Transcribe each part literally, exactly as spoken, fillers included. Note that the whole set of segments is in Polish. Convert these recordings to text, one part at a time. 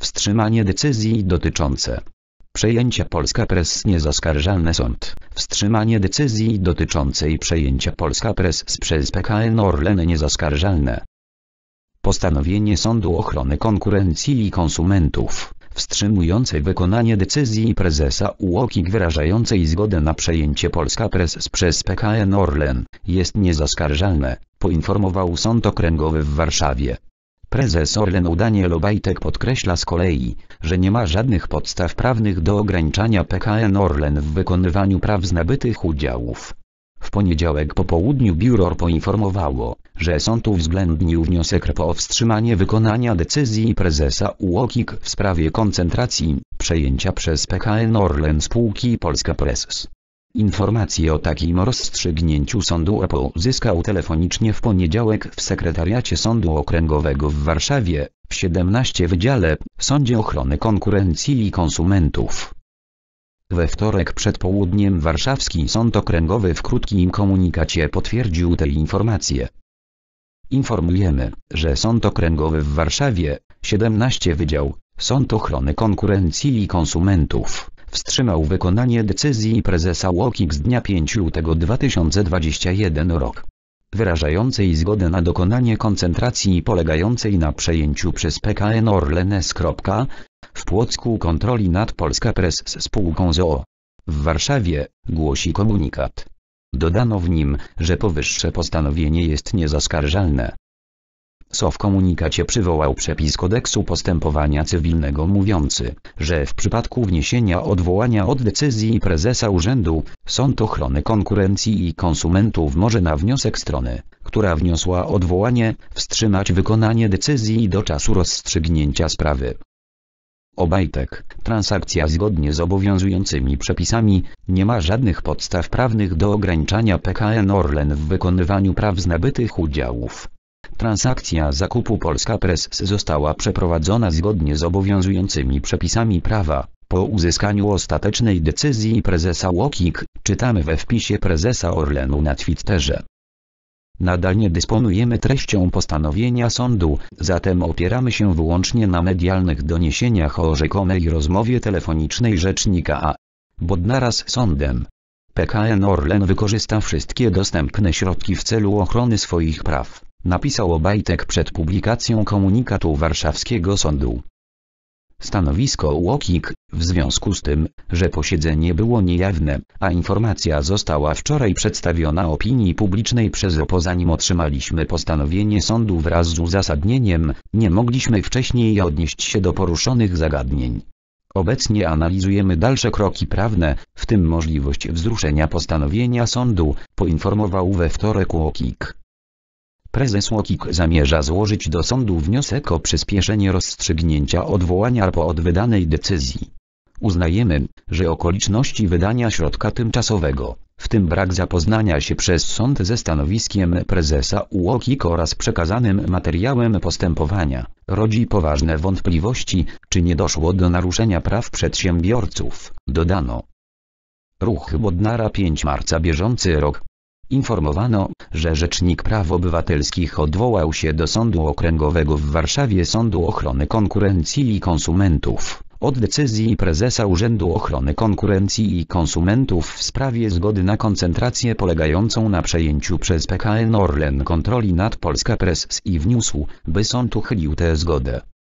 Wstrzymanie decyzji dotyczące przejęcia Polska Press niezaskarżalny sąd. Wstrzymanie decyzji dotyczącej przejęcia Polska Press przez P K N Orlen niezaskarżalne. Postanowienie Sądu Ochrony Konkurencji i Konsumentów, wstrzymujące wykonanie decyzji prezesa U O K I K wyrażającej zgodę na przejęcie Polska Press przez P K N Orlen, jest niezaskarżalne, poinformował Sąd Okręgowy w Warszawie. Prezes Orlenu Daniel Obajtek podkreśla z kolei, że nie ma żadnych podstaw prawnych do ograniczania P K N Orlen w wykonywaniu praw z nabytych udziałów. W poniedziałek po południu biuro poinformowało, że sąd uwzględnił wniosek R P o wstrzymanie wykonania decyzji prezesa U O K I K w sprawie koncentracji, przejęcia przez P K N Orlen spółki Polska Press. Informacje o takim rozstrzygnięciu sądu R P uzyskał telefonicznie w poniedziałek w sekretariacie Sądu Okręgowego w Warszawie, w siedemnastym Wydziale, Sądzie Ochrony Konkurencji i Konsumentów. We wtorek przed południem warszawski Sąd Okręgowy w krótkim komunikacie potwierdził te informacje. Informujemy, że Sąd Okręgowy w Warszawie, siedemnasty Wydział, Sąd Ochrony Konkurencji i Konsumentów, wstrzymał wykonanie decyzji prezesa U O K I K z dnia piątego lutego dwa tysiące dwudziestego pierwszego roku, wyrażającej zgodę na dokonanie koncentracji polegającej na przejęciu przez P K N Orlen S. w Płocku kontroli nad Polska Press spółką z o o. W Warszawie, głosi komunikat. Dodano w nim, że powyższe postanowienie jest niezaskarżalne. S O w komunikacie przywołał przepis kodeksu postępowania cywilnego mówiący, że w przypadku wniesienia odwołania od decyzji prezesa urzędu, Sąd Ochrony Konkurencji i Konsumentów może na wniosek strony, która wniosła odwołanie, wstrzymać wykonanie decyzji do czasu rozstrzygnięcia sprawy. Obajtek, transakcja zgodnie z obowiązującymi przepisami, nie ma żadnych podstaw prawnych do ograniczania P K N Orlen w wykonywaniu praw z nabytych udziałów. Transakcja zakupu Polska Press została przeprowadzona zgodnie z obowiązującymi przepisami prawa, po uzyskaniu ostatecznej decyzji prezesa U O K I K, czytamy we wpisie prezesa Orlenu na Twitterze. Nadal nie dysponujemy treścią postanowienia sądu, zatem opieramy się wyłącznie na medialnych doniesieniach o rzekomej rozmowie telefonicznej rzecznika A. Bodnara z sądem. P K N Orlen wykorzysta wszystkie dostępne środki w celu ochrony swoich praw, napisał Obajtek przed publikacją komunikatu warszawskiego sądu. Stanowisko U O K I K, w związku z tym, że posiedzenie było niejawne, a informacja została wczoraj przedstawiona opinii publicznej przez O P O zanim otrzymaliśmy postanowienie sądu wraz z uzasadnieniem, nie mogliśmy wcześniej odnieść się do poruszonych zagadnień. Obecnie analizujemy dalsze kroki prawne, w tym możliwość wzruszenia postanowienia sądu, poinformował we wtorek U O K I K. Prezes U O K I K zamierza złożyć do sądu wniosek o przyspieszenie rozstrzygnięcia odwołania R P od wydanej decyzji. Uznajemy, że okoliczności wydania środka tymczasowego, w tym brak zapoznania się przez sąd ze stanowiskiem prezesa U O K I K oraz przekazanym materiałem postępowania, rodzi poważne wątpliwości, czy nie doszło do naruszenia praw przedsiębiorców, dodano. Ruch Bodnara piątego marca bieżący rok. Informowano, że Rzecznik Praw Obywatelskich odwołał się do Sądu Okręgowego w Warszawie Sądu Ochrony Konkurencji i Konsumentów od decyzji prezesa Urzędu Ochrony Konkurencji i Konsumentów w sprawie zgody na koncentrację polegającą na przejęciu przez P K N Orlen kontroli nad Polska Press i wniósł, by sąd uchylił tę zgodę.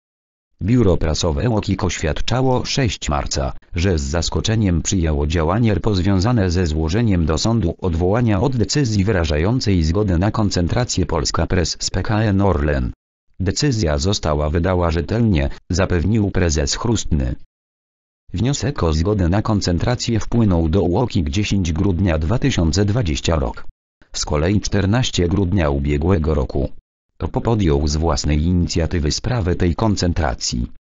Biuro prasowe U O K I K oświadczało szóstego marca, że z zaskoczeniem przyjęło działanie R P O związane ze złożeniem do sądu odwołania od decyzji wyrażającej zgodę na koncentrację Polska Press z P K N Orlen. Decyzja została wydana rzetelnie, zapewnił prezes Chrustny. Wniosek o zgodę na koncentrację wpłynął do U O K I K dziesiątego grudnia dwa tysiące dwudziestego roku. Z kolei czternastego grudnia ubiegłego roku R P O podjął z własnej inicjatywy sprawę tej koncentracji.